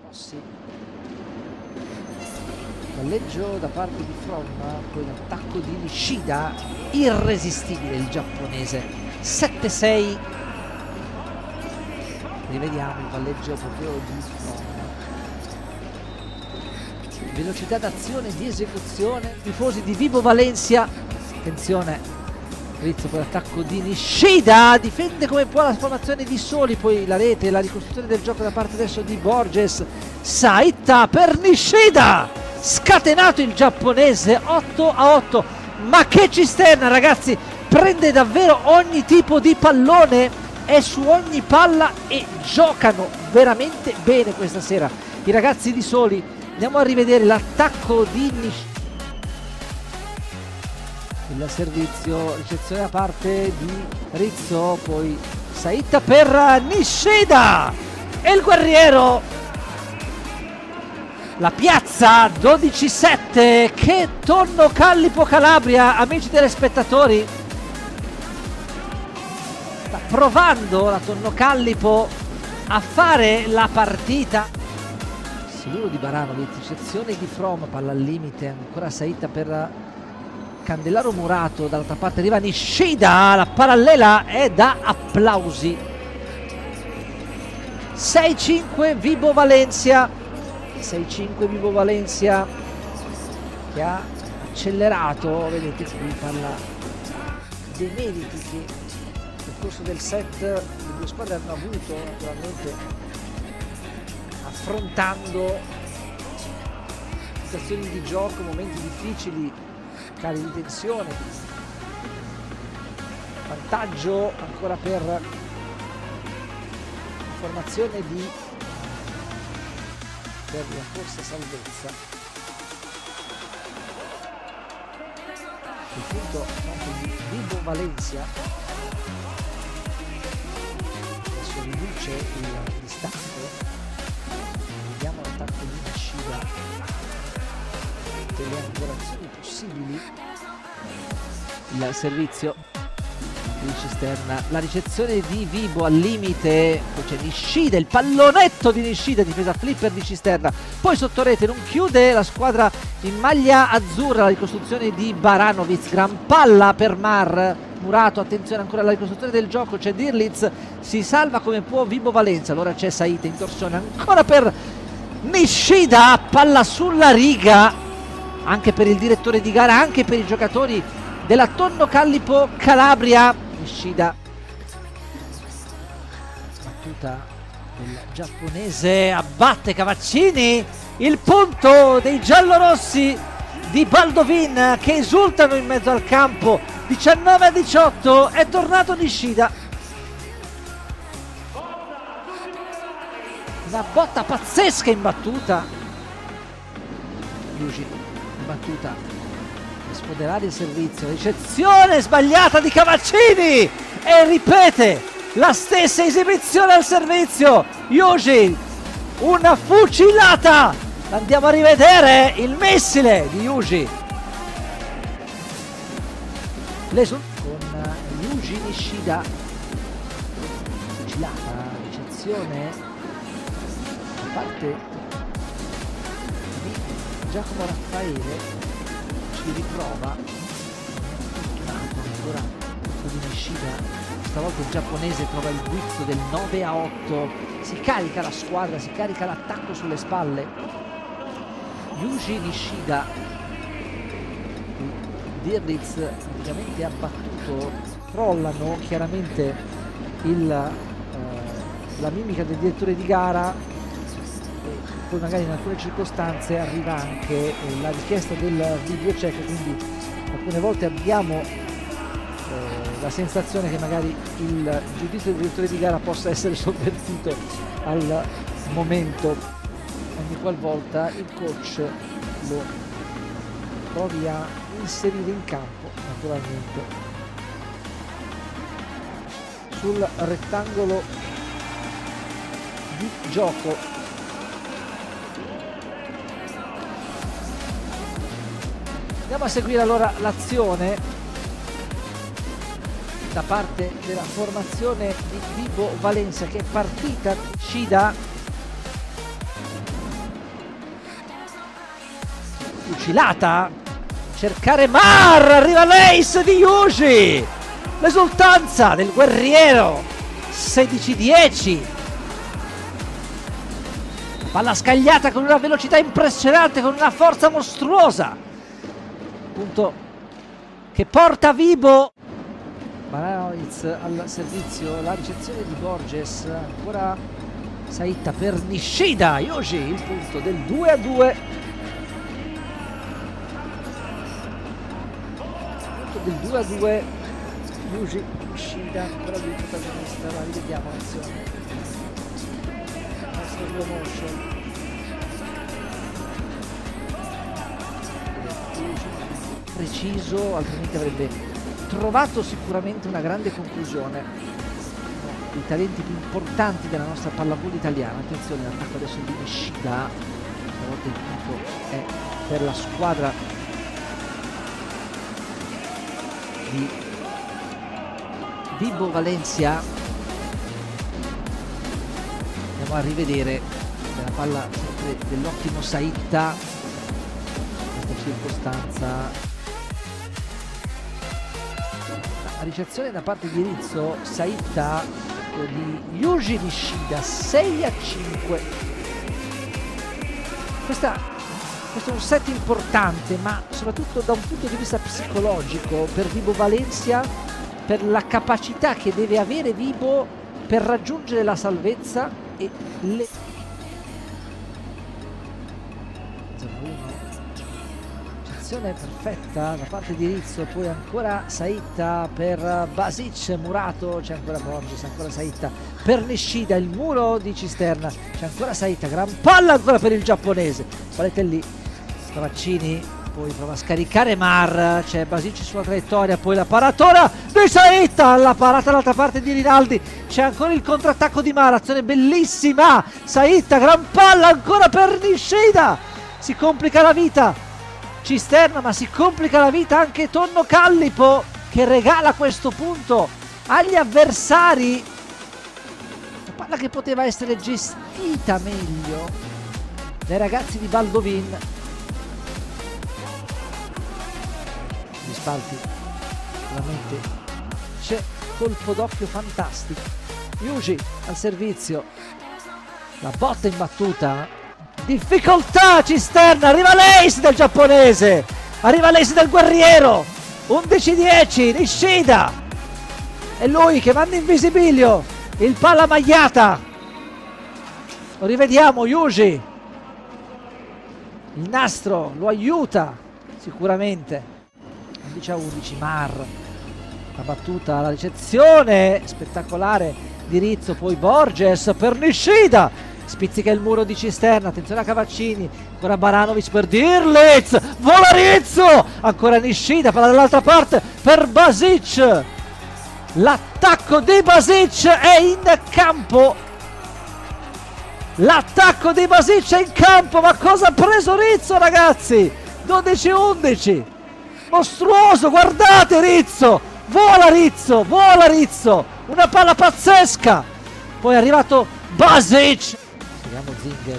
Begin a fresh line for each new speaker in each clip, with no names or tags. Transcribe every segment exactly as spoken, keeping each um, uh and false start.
Rossi. Palleggio da parte di From, poi l'attacco di Nishida, irresistibile il giapponese. sette sei. Rivediamo il palleggio proprio di From. Velocità d'azione, di esecuzione, tifosi di Vibo Valencia. Attenzione, Rizzo per l'attacco di Nishida, difende come può la formazione di Soli, poi la rete, la ricostruzione del gioco da parte adesso di Borges. Saita per Nishida, scatenato il giapponese, otto a otto. Ma che cisterna, ragazzi, prende davvero ogni tipo di pallone, è su ogni palla e giocano veramente bene questa sera i ragazzi di Soli. Andiamo a rivedere l'attacco di Nishida. Il servizio, ricezione da parte di Rizzo, poi Saita per Nishida e il guerriero la piazza. Dodici sette. Che tonno Callipo Calabria, amici telespettatori, sta provando la Tonno Callipo a fare la partita. Siluro di Baranovic, ricezione di From, palla al limite, ancora Saita per Candelaro Murato, dall'altra parte arriva Nishida, la parallela è da applausi. sei cinque Vibo Valencia, sei cinque Vibo Valencia che ha accelerato, vedete qui parla dei meriti che nel corso del set le due squadre hanno avuto, naturalmente affrontando situazioni di gioco, momenti difficili, cali di tensione. Vantaggio ancora per formazione di per la corsa salvezza. Il punto anche di Vibo Valencia, adesso riduce il distacco. Vediamo l'attacco di Nishida, delle angolazioni possibili, il servizio di Cisterna, la ricezione di Vibo al limite, poi c'è Nishida, il pallonetto di Nishida, difesa flipper di Cisterna, poi sotto rete non chiude la squadra in maglia azzurra, la ricostruzione di Baranovic, gran palla per Mar Murato, attenzione ancora alla ricostruzione del gioco, c'è Dirlitz, si salva come può Vibo Valencia, allora c'è Saita in torsione ancora per Nishida, palla sulla riga anche per il direttore di gara, anche per i giocatori della Tonno Callipo Calabria. Nishida, battuta del giapponese, abbatte Cavaccini, il punto dei giallorossi di Baldovin che esultano in mezzo al campo. Diciannove a diciotto, è tornato Nishida, una botta pazzesca in battuta. Yuji in battuta, spoderare il servizio, ricezione sbagliata di Cavaccini e ripete la stessa esibizione al servizio. Yuji, una fucilata, andiamo a rivedere il missile di Yuji. Leso con Yuji Nishida, fucilata, ricezione da parte di Giacomo Raffaele, ci riprova, ancora di Nishida, stavolta il giapponese trova il guizzo del nove a otto, si carica la squadra, si carica l'attacco sulle spalle. Yuji Nishida, Dirlitz praticamente abbattuto, crollano chiaramente il, eh, la mimica del direttore di gara, e poi magari in alcune circostanze arriva anche eh, la richiesta del video check, quindi alcune volte abbiamo eh, la sensazione che magari il giudizio del direttore di gara possa essere sovvertito al momento, ogni qualvolta il coach lo provi a inserire in campo, naturalmente sul rettangolo di gioco. Andiamo a seguire allora l'azione da parte della formazione di Vibo Valencia, che è partita. Nishida fucilata, cercare Mar, arriva l'ace di Yuji, l'esultanza del guerriero, sedici dieci, palla scagliata con una velocità impressionante, con una forza mostruosa, punto che porta Vibo. Baranovic al servizio, la ricezione di Borges, ancora Saita per Nishida, Yuji, il punto del due a due. Punto del due a due, Yuji, Nishida, ancora lui protagonista, la rivediamo l'azione. Nostro slow motion. Preciso, altrimenti avrebbe trovato sicuramente una grande conclusione. I talenti più importanti della nostra pallavolo italiana. Attenzione, l'attacco adesso di Nishida, stavolta il punto è per la squadra di Vibo Valencia. Andiamo a rivedere la palla sempre dell'ottimo Saita, questa circostanza. La ricezione da parte di Rizzo, Saita di Yuji Nishida, sei a cinque. Questa, questo è un set importante, ma soprattutto da un punto di vista psicologico per Vibo Valencia, per la capacità che deve avere Vibo per raggiungere la salvezza e le... perfetta da parte di Rizzo, poi ancora Saita per Basic, Murato, c'è ancora Borges, ancora Saita per Nishida, il muro di Cisterna, c'è ancora Saita, gran palla ancora per il giapponese, palette lì, Stravaccini, poi prova a scaricare Mar, c'è Basic sulla traiettoria, poi la paratona di Saita, la parata dall'altra parte di Rinaldi, c'è ancora il contrattacco di Mar, azione bellissima, Saita, gran palla ancora per Nishida, si complica la vita Cisterna, ma si complica la vita anche Tonno Callipo, che regala questo punto agli avversari. Una palla che poteva essere gestita meglio dai ragazzi di Baldovin. Gli spalti, veramente c'è colpo d'occhio fantastico. Yuji al servizio, la botta imbattuta. Difficoltà Cisterna, arriva l'ace del giapponese, arriva l'ace del guerriero, undici dieci, Nishida, è lui che manda in visibilio il palla magliata, lo rivediamo, Yuji, il nastro lo aiuta sicuramente, undici a undici, Mar, la battuta, la ricezione spettacolare di Rizzo, poi Borges per Nishida, spizzica il muro di Cisterna, attenzione a Cavaccini, ancora Baranovic per Dirlitz, vola Rizzo, ancora Nishida, palla dall'altra parte per Basic, l'attacco di Basic è in campo, l'attacco di Basic è in campo, ma cosa ha preso Rizzo ragazzi, dodici undici, mostruoso, guardate Rizzo, vola Rizzo, vola Rizzo, una palla pazzesca, poi è arrivato Basic, vediamo Zingel,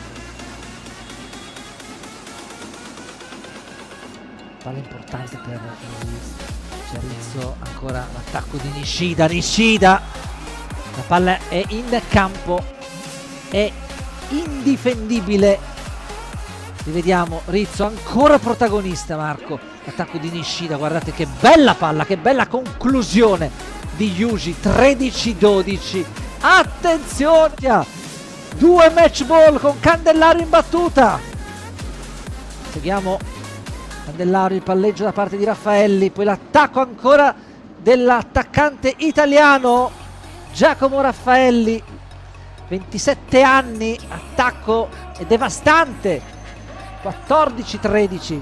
palla importante per c'è Rizzo, ancora l'attacco di Nishida, Nishida, la palla è in campo, è indifendibile, rivediamo Rizzo ancora protagonista, Marco, l'attacco di Nishida, guardate che bella palla, che bella conclusione di Yuji, tredici dodici, attenzione, due match ball con Candellario in battuta, seguiamo Candellario, il palleggio da parte di Raffaelli, poi l'attacco ancora dell'attaccante italiano Giacomo Raffaelli, ventisette anni, attacco è devastante, quattordici tredici,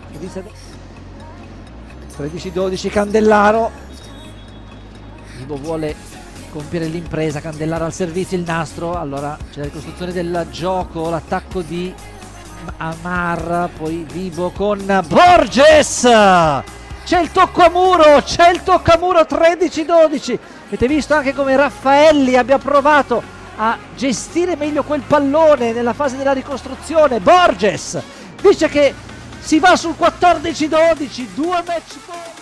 tredici dodici Candellaro, Vibo vuole compiere l'impresa, Candellaro al servizio, il nastro, allora c'è la ricostruzione del gioco, l'attacco di Amar, poi Vibo con Borges, c'è il tocco a muro, c'è il tocco a muro, tredici dodici, avete visto anche come Raffaelli abbia provato a gestire meglio quel pallone nella fase della ricostruzione. Borges dice che si va sul quattordici dodici, due match point.